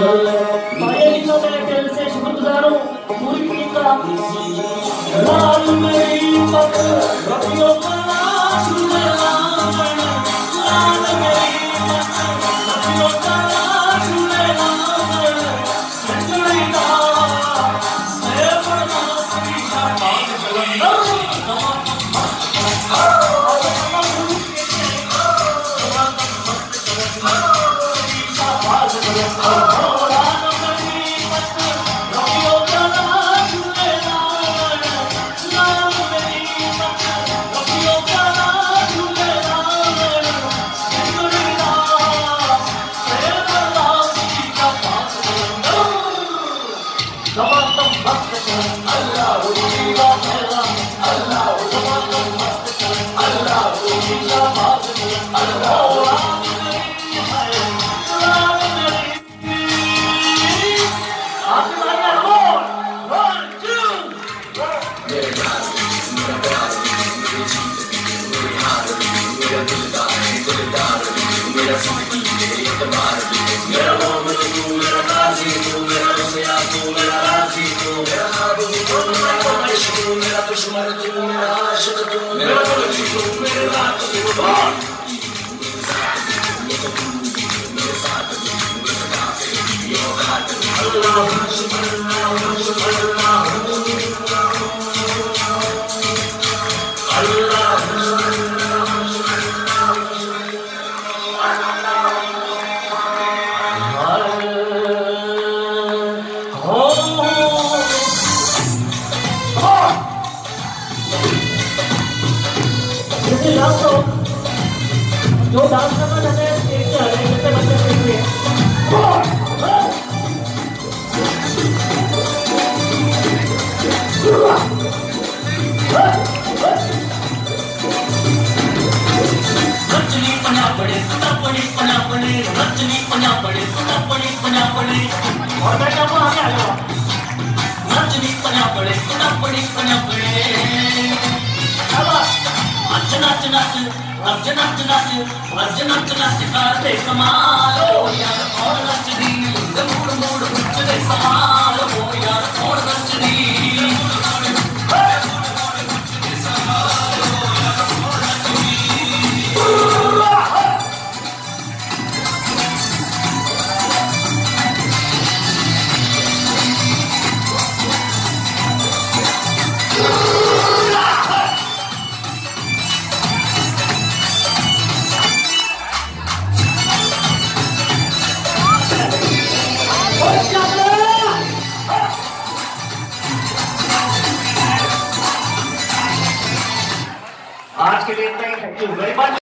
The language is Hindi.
माया जी का मैं दिल से शुक्रगुजार हूँ पूरी टीम का। लाल मेरी पग रबियों का लाल मेरी पग रबियों का जो डांस करना चाहते हैं स्टेज पे आ जाए, कितने बच्चे स्टेज पे हैं। रचनी पना पड़े रचनी पना पड़े और मैं क्या बोला क्या लगा रचनी पना पड़े नच करते कमाल हो यार कौन नचदी मूड मूड उछले सवाल हो यार कौन नचदी आज के लिए इतना ही। Thank you very much.